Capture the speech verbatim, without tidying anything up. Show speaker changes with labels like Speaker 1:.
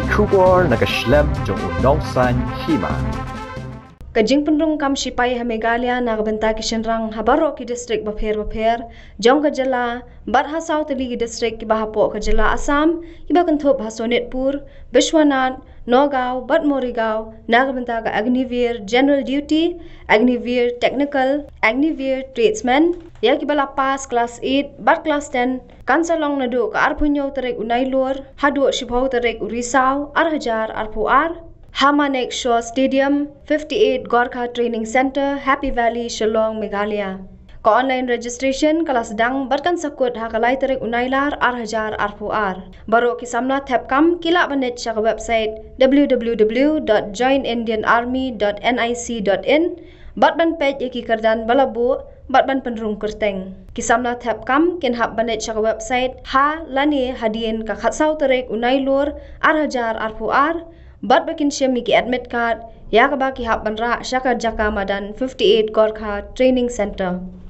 Speaker 1: Kubor nakaslem jong unongsan Hima.
Speaker 2: Ka Jingpynrung kam Shipai ha Meghalaya nagbenta ki Shinrang habaro ki district bapher bapher jong ka jala bar ha South Li ki district ki bahapo ka jala Assam ki ba kanthop ha Sonitpur Bishwanath Nagaon bat Morigaon nagbenta ka Agniveer General Duty Agniveer Technical Agniveer Tradesman ya ki bala pass class eight bat class ten kansalong nadu ka arpunyo terek unai lor hadu shibhau terek urisau ar hajar arpu ar Hima next Shore Stadium, fifty-eight Gorkha Training Center, Happy Valley, Shillong, Meghalaya. Ka online registration kelas dang berkan sakut ha kalai tarik unailar ar hajar arpu ar. Baru ki samna tab kam kila banet sa website w w w dot join indian army dot nic dot in bat ban page ki kardan balabu bat ban penrung kerteng. Ki samna tab kam kin hab banet sa website ha lani hadien ka khatsau tarik unailur ar hajar arpu ar. Bat bakin shemi ki admit card ya ka ba ki hap banra shaka jaka madan fifty-eight Gorkha Training Center.